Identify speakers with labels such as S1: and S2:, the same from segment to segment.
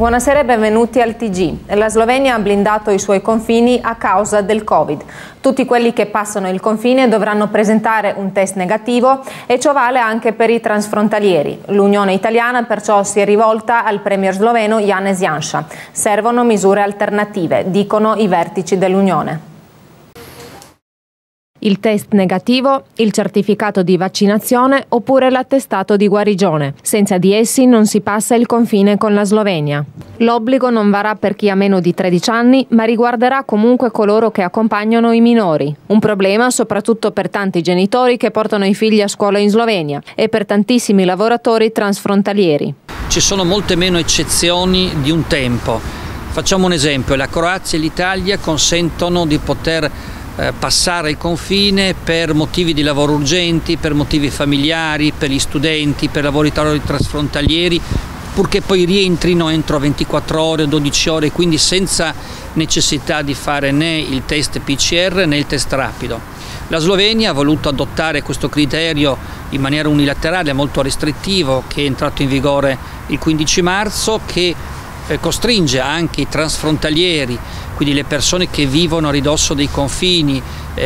S1: Buonasera e benvenuti al TG. La Slovenia ha blindato i suoi confini a causa del Covid. Tutti quelli che passano il confine dovranno presentare un test negativo e ciò vale anche per i transfrontalieri. L'Unione Italiana perciò si è rivolta al premier sloveno Janez Janša. Servono misure alternative, dicono i vertici dell'Unione. Il test negativo, il certificato di vaccinazione oppure l'attestato di guarigione. Senza di essi non si passa il confine con la Slovenia. L'obbligo non varrà per chi ha meno di 13 anni, ma riguarderà comunque coloro che accompagnano i minori. Un problema soprattutto per tanti genitori che portano i figli a scuola in Slovenia e per tantissimi lavoratori transfrontalieri.
S2: Ci sono molte meno eccezioni di un tempo. Facciamo un esempio: la Croazia e l'Italia consentono di poter passare il confine per motivi di lavoro urgenti, per motivi familiari, per gli studenti, per lavoratori trasfrontalieri, purché poi rientrino entro 24 ore o 12 ore, quindi senza necessità di fare né il test PCR né il test rapido. La Slovenia ha voluto adottare questo criterio in maniera unilaterale, molto restrittivo, che è entrato in vigore il 15 marzo, che costringe anche i transfrontalieri, quindi le persone che vivono a ridosso dei confini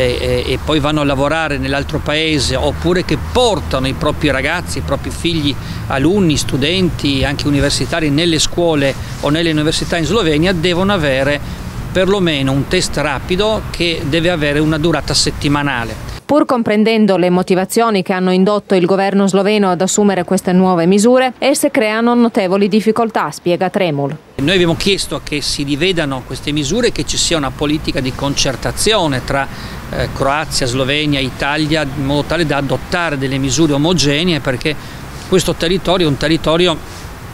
S2: e poi vanno a lavorare nell'altro paese, oppure che portano i propri ragazzi, i propri figli, alunni, studenti, anche universitari nelle scuole o nelle università in Slovenia, devono avere perlomeno un test rapido che deve avere una durata settimanale.
S1: Pur comprendendo le motivazioni che hanno indotto il governo sloveno ad assumere queste nuove misure, esse creano notevoli difficoltà, spiega Tremul.
S2: Noi abbiamo chiesto che si rivedano queste misure, che ci sia una politica di concertazione tra Croazia, Slovenia e Italia, in modo tale da adottare delle misure omogenee, perché questo territorio è un territorio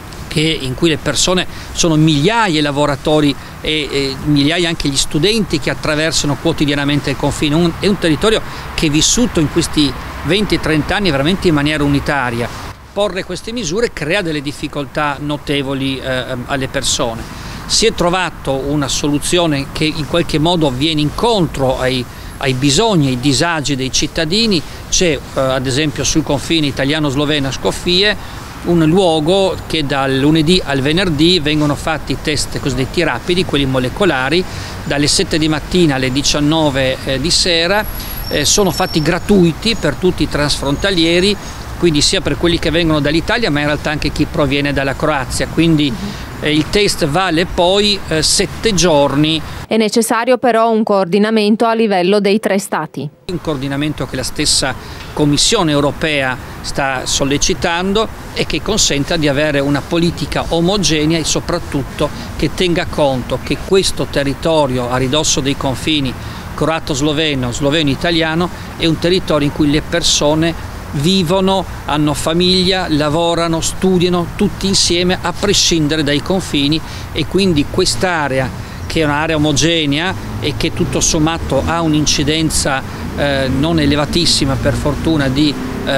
S2: in cui le persone sono migliaia i lavoratori e migliaia anche gli studenti che attraversano quotidianamente il confine. È un territorio che è vissuto in questi 20-30 anni veramente in maniera unitaria. Porre queste misure crea delle difficoltà notevoli alle persone. Si è trovato una soluzione che in qualche modo viene incontro ai bisogni, ai disagi dei cittadini. C'è ad esempio sul confine italiano-sloveno a Skopje un luogo che dal lunedì al venerdì vengono fatti i test cosiddetti rapidi, quelli molecolari, dalle 7 di mattina alle 19 di sera, sono fatti gratuiti per tutti i transfrontalieri, quindi sia per quelli che vengono dall'Italia ma in realtà anche chi proviene dalla Croazia, quindi il test vale poi 7 giorni.
S1: È necessario però un coordinamento a livello dei 3 Stati.
S2: Un coordinamento che la stessa Commissione europea sta sollecitando e che consenta di avere una politica omogenea e soprattutto che tenga conto che questo territorio a ridosso dei confini croato-sloveno, sloveno-italiano è un territorio in cui le persone vivono, hanno famiglia, lavorano, studiano tutti insieme a prescindere dai confini, e quindi quest'area, che è un'area omogenea e che tutto sommato ha un'incidenza non elevatissima per fortuna di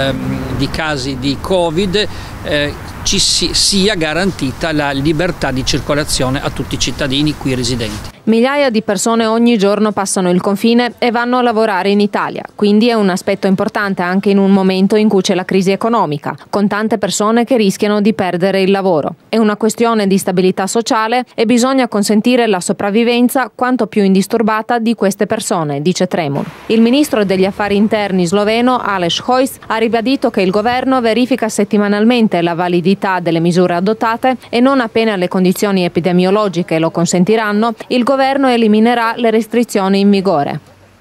S2: casi di Covid, ci sia garantita la libertà di circolazione a tutti i cittadini qui residenti.
S1: Migliaia di persone ogni giorno passano il confine e vanno a lavorare in Italia, quindi è un aspetto importante anche in un momento in cui c'è la crisi economica, con tante persone che rischiano di perdere il lavoro. È una questione di stabilità sociale e bisogna consentire la sopravvivenza quanto più indisturbata di queste persone, dice Tremul. Il ministro degli affari interni sloveno Aleš Hojs ha ribadito che il governo verifica settimanalmente la validità delle misure adottate e non appena le condizioni epidemiologiche lo consentiranno, il governo eliminerà le restrizioni in vigore.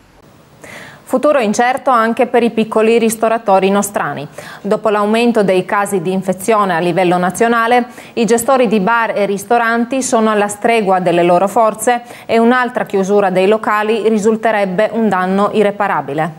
S1: Futuro incerto anche per i piccoli ristoratori nostrani. Dopo l'aumento dei casi di infezione a livello nazionale, i gestori di bar e ristoranti sono alla stregua delle loro forze e un'altra chiusura dei locali risulterebbe un danno irreparabile.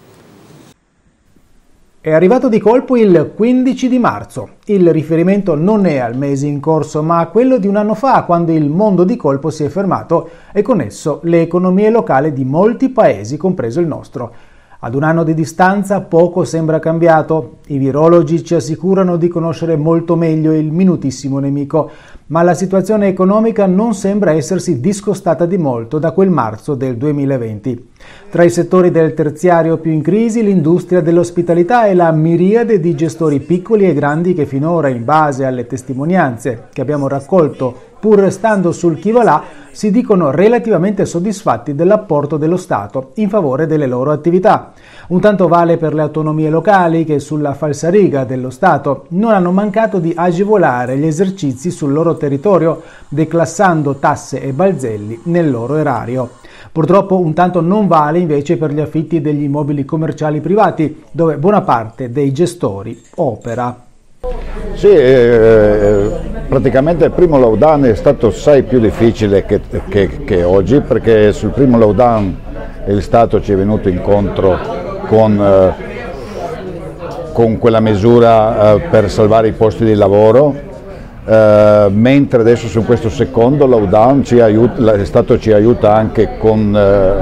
S3: È arrivato di colpo il 15 di marzo. Il riferimento non è al mese in corso, ma a quello di un anno fa, quando il mondo di colpo si è fermato e con esso le economie locali di molti paesi, compreso il nostro. Ad un anno di distanza poco sembra cambiato. I virologi ci assicurano di conoscere molto meglio il minutissimo nemico, ma la situazione economica non sembra essersi discostata di molto da quel marzo del 2020. Tra i settori del terziario più in crisi, l'industria dell'ospitalità e la miriade di gestori piccoli e grandi che finora, in base alle testimonianze che abbiamo raccolto pur stando sul chi va là, si dicono relativamente soddisfatti dell'apporto dello Stato in favore delle loro attività. Un tanto vale per le autonomie locali che sulla falsariga dello Stato non hanno mancato di agevolare gli esercizi sul loro territorio, declassando tasse e balzelli nel loro erario. Purtroppo un tanto non vale invece per gli affitti degli immobili commerciali privati, dove buona parte dei gestori opera.
S4: Sì, praticamente il primo lockdown è stato assai più difficile che oggi, perché sul primo lockdown il Stato ci è venuto incontro con quella misura per salvare i posti di lavoro, mentre adesso su questo secondo lockdown il Stato ci aiuta anche con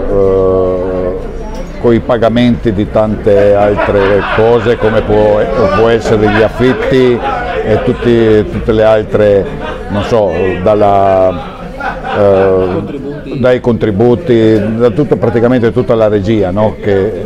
S4: i pagamenti di tante altre cose, come può essere gli affitti e tutte le altre, non so, dai contributi, praticamente tutta la regia, no?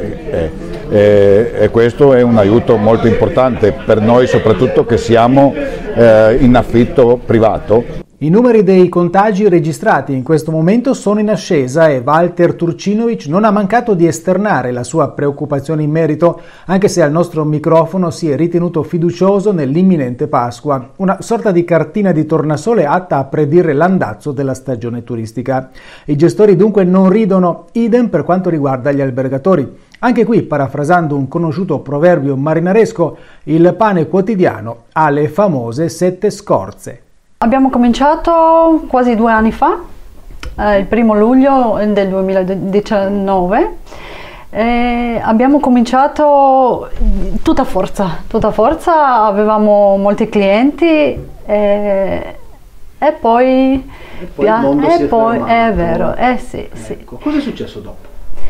S4: E questo è un aiuto molto importante per noi, soprattutto che siamo in affitto privato.
S3: I numeri dei contagi registrati in questo momento sono in ascesa e Walter Turcinovic non ha mancato di esternare la sua preoccupazione in merito, anche se al nostro microfono si è ritenuto fiducioso nell'imminente Pasqua, una sorta di cartina di tornasole atta a predire l'andazzo della stagione turistica. I gestori dunque non ridono, idem per quanto riguarda gli albergatori. Anche qui, parafrasando un conosciuto proverbio marinaresco, il pane quotidiano ha le famose 7 scorze.
S5: Abbiamo cominciato quasi 2 anni fa, il 1° luglio del 2019. Abbiamo cominciato tutta forza, avevamo molti clienti e poi
S3: il mondo si è fermato.
S5: È vero, sì,
S3: ecco.
S5: sì.
S3: Cosa è successo dopo?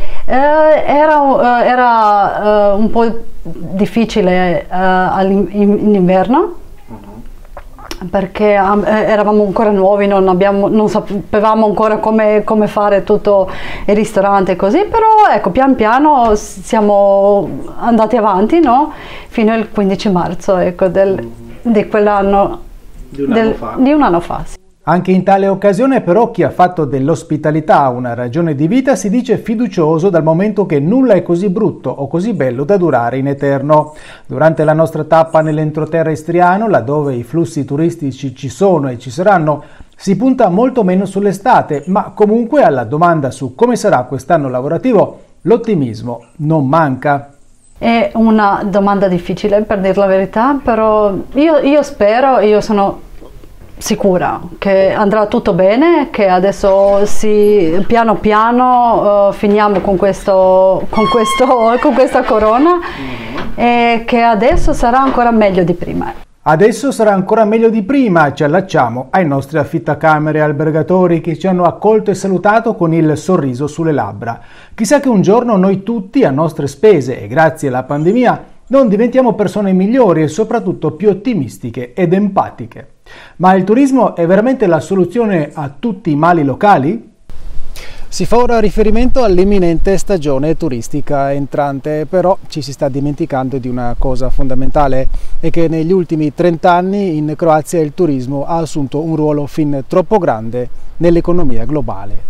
S5: Era un po' difficile in inverno, perché eravamo ancora nuovi, non sapevamo ancora come fare tutto il ristorante così, però ecco, pian piano siamo andati avanti, no? Fino al 15 marzo ecco, di quell'anno, di un anno fa. Sì.
S3: Anche in tale occasione però chi ha fatto dell'ospitalità una ragione di vita si dice fiducioso, dal momento che nulla è così brutto o così bello da durare in eterno. Durante la nostra tappa nell'entroterra istriano, laddove i flussi turistici ci sono e ci saranno, si punta molto meno sull'estate, ma comunque alla domanda su come sarà quest'anno lavorativo, l'ottimismo non manca.
S5: È una domanda difficile, per dire la verità, però io spero, io sono sicura che andrà tutto bene, che adesso piano piano finiamo con questa corona e che adesso sarà ancora meglio di prima.
S3: Adesso sarà ancora meglio di prima, ci allacciamo ai nostri affittacamere e albergatori che ci hanno accolto e salutato con il sorriso sulle labbra. Chissà che un giorno noi tutti, a nostre spese e grazie alla pandemia, non diventiamo persone migliori e soprattutto più ottimistiche ed empatiche. Ma il turismo è veramente la soluzione a tutti i mali locali? Si fa ora riferimento all'imminente stagione turistica entrante, però ci si sta dimenticando di una cosa fondamentale, è che negli ultimi 30 anni in Croazia il turismo ha assunto un ruolo fin troppo grande nell'economia globale.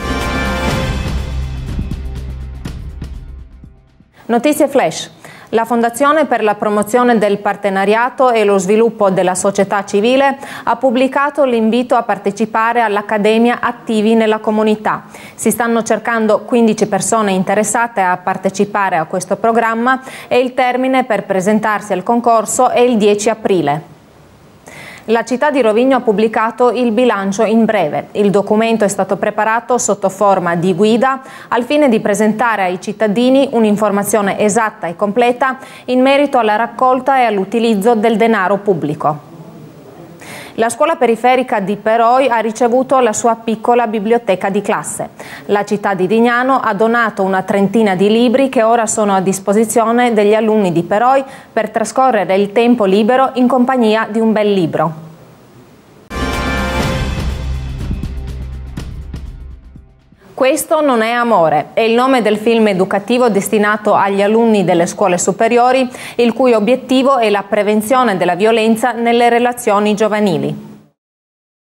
S1: Notizie flash. La Fondazione per la promozione del partenariato e lo sviluppo della società civile ha pubblicato l'invito a partecipare all'Accademia Attivi nella comunità. Si stanno cercando 15 persone interessate a partecipare a questo programma e il termine per presentarsi al concorso è il 10 aprile. La città di Rovigno ha pubblicato il bilancio in breve. Il documento è stato preparato sotto forma di guida al fine di presentare ai cittadini un'informazione esatta e completa in merito alla raccolta e all'utilizzo del denaro pubblico. La scuola periferica di Peroi ha ricevuto la sua piccola biblioteca di classe. La città di Dignano ha donato una trentina di libri che ora sono a disposizione degli alunni di Peroi per trascorrere il tempo libero in compagnia di un bel libro. Questo non è amore, è il nome del film educativo destinato agli alunni delle scuole superiori, il cui obiettivo è la prevenzione della violenza nelle relazioni giovanili.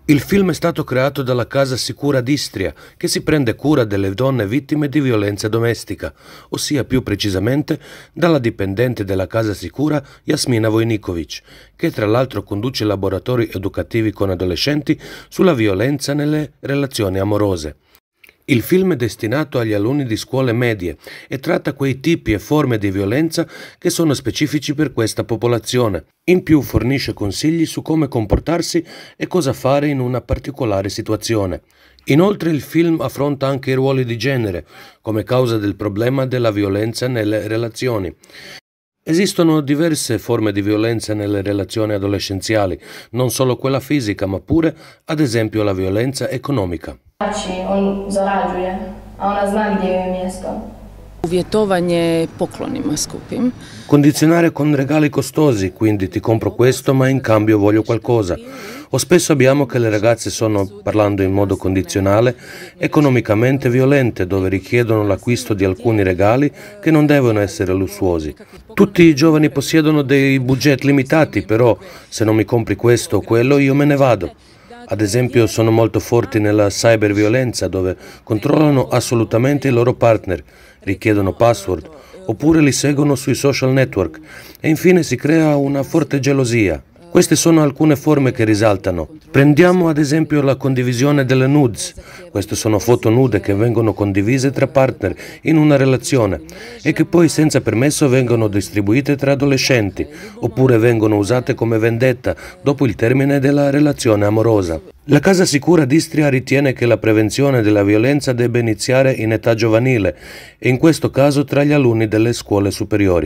S6: Il film è stato creato dalla Casa Sicura d'Istria, che si prende cura delle donne vittime di violenza domestica, ossia più precisamente dalla dipendente della Casa Sicura Jasmina Vojniković, che tra l'altro conduce laboratori educativi con adolescenti sulla violenza nelle relazioni amorose. Il film è destinato agli alunni di scuole medie e tratta quei tipi e forme di violenza che sono specifici per questa popolazione. In più fornisce consigli su come comportarsi e cosa fare in una particolare situazione. Inoltre il film affronta anche i ruoli di genere come causa del problema della violenza nelle relazioni. Esistono diverse forme di violenza nelle relazioni adolescenziali, non solo quella fisica, ma pure, ad esempio, la violenza economica.
S7: On zarađuje, a ona zna gdje je mjesto. Uvjetovanje poklonima skupim.
S6: Condizionare con regali costosi, quindi ti compro questo ma in cambio voglio qualcosa. O spesso abbiamo che le ragazze sono, parlando in modo condizionale, economicamente violente, dove richiedono l'acquisto di alcuni regali che non devono essere lussuosi. Tutti i giovani possiedono dei budget limitati, però se non mi compri questo o quello io me ne vado. Ad esempio sono molto forti nella cyberviolenza, dove controllano assolutamente i loro partner, richiedono password, oppure li seguono sui social network e infine si crea una forte gelosia. Queste sono alcune forme che risaltano. Prendiamo ad esempio la condivisione delle nudes. Queste sono foto nude che vengono condivise tra partner in una relazione e che poi senza permesso vengono distribuite tra adolescenti oppure vengono usate come vendetta dopo il termine della relazione amorosa. La Casa Sicura d'Istria ritiene che la prevenzione della violenza debba iniziare in età giovanile e in questo caso tra gli alunni delle scuole superiori.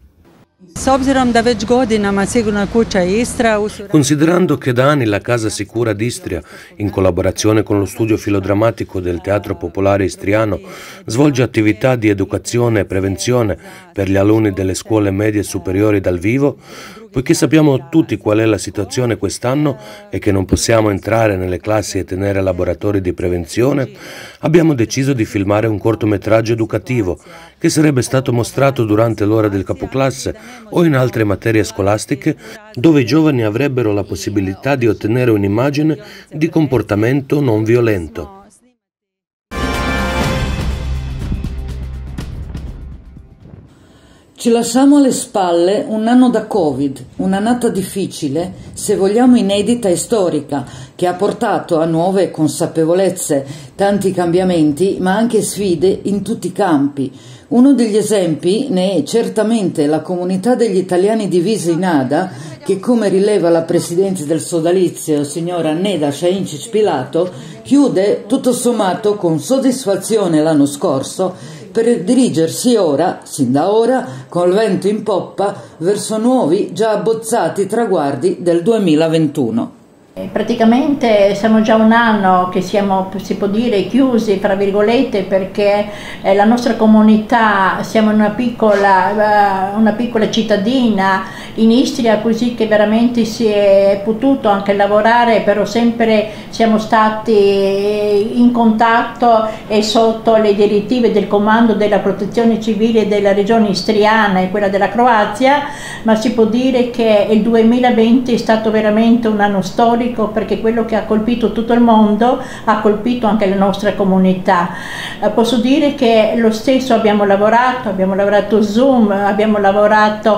S6: Considerando che da anni la Casa Sicura d'Istria, in collaborazione con lo studio filodrammatico del Teatro Popolare Istriano, svolge attività di educazione e prevenzione per gli alunni delle scuole medie superiori dal vivo, poiché sappiamo tutti qual è la situazione quest'anno e che non possiamo entrare nelle classi e tenere laboratori di prevenzione, abbiamo deciso di filmare un cortometraggio educativo che sarebbe stato mostrato durante l'ora del capoclasse o in altre materie scolastiche, dove i giovani avrebbero la possibilità di ottenere un'immagine di comportamento non violento.
S8: Ci lasciamo alle spalle un anno da Covid, un'annata difficile, se vogliamo inedita e storica, che ha portato a nuove consapevolezze, tanti cambiamenti, ma anche sfide in tutti i campi. Uno degli esempi ne è certamente la comunità degli italiani divisi in ADA, che come rileva la presidente del sodalizio, signora Neda Shahincic-Pilato, chiude tutto sommato con soddisfazione l'anno scorso per dirigersi ora, sin da ora, col vento in poppa, verso nuovi, già abbozzati traguardi del 2021.
S9: Praticamente siamo già un anno che siamo, si può dire, chiusi, fra virgolette, perché la nostra comunità, siamo in una piccola cittadina in Istria, così che veramente si è potuto anche lavorare, però sempre siamo stati in contatto e sotto le direttive del comando della protezione civile della regione istriana e quella della Croazia, ma si può dire che il 2020 è stato veramente un anno storico, perché quello che ha colpito tutto il mondo ha colpito anche la nostra comunità. Posso dire che lo stesso abbiamo lavorato Zoom, abbiamo lavorato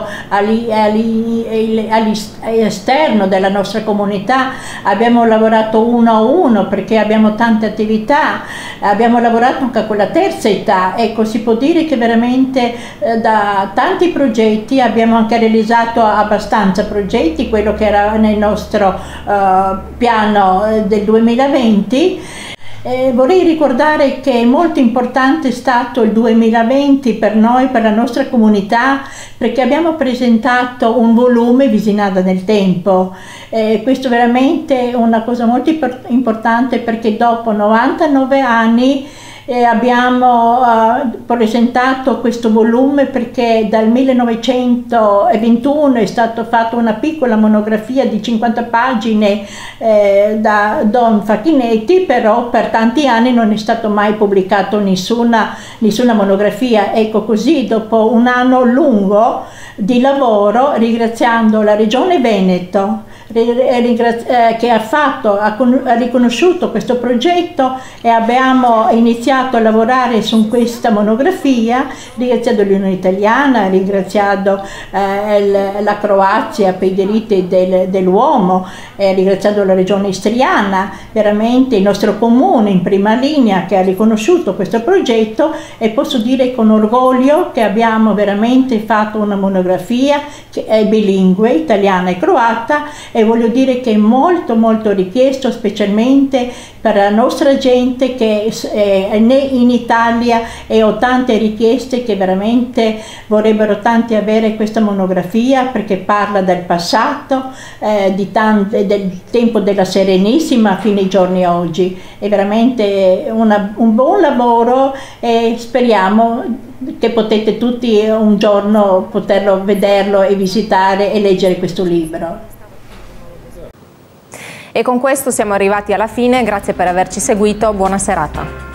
S9: all'esterno della nostra comunità, abbiamo lavorato uno a uno perché abbiamo tante attività, abbiamo lavorato anche con la terza età. Ecco, si può dire che veramente da tanti progetti abbiamo anche realizzato abbastanza progetti, quello che era nel nostro piano del 2020. Vorrei ricordare che molto importante è stato il 2020 per noi, per la nostra comunità, perché abbiamo presentato un volume Visinada nel tempo. Questo è veramente una cosa molto importante, perché dopo 99 anni abbiamo presentato questo volume, perché dal 1921 è stato fatto una piccola monografia di 50 pagine da Don Facchinetti, però per tanti anni non è stato mai pubblicato nessuna monografia. Ecco, così dopo un anno lungo di lavoro, ringraziando la Regione Veneto, che ha riconosciuto questo progetto, e abbiamo iniziato a lavorare su questa monografia, ringraziando l'Unione Italiana, ringraziando la Croazia per i diritti dell'uomo, ringraziando la regione istriana, veramente il nostro comune in prima linea che ha riconosciuto questo progetto, e posso dire con orgoglio che abbiamo veramente fatto una monografia che è bilingue, italiana e croata, e voglio dire che è molto molto richiesto, specialmente per la nostra gente che è in Italia, e ho tante richieste che veramente vorrebbero tanti avere questa monografia, perché parla del passato, del tempo della Serenissima fino ai giorni oggi. È veramente un buon lavoro, e speriamo che potete tutti un giorno poterlo vederlo e visitare e leggere questo libro.
S1: E con questo siamo arrivati alla fine, grazie per averci seguito, buona serata.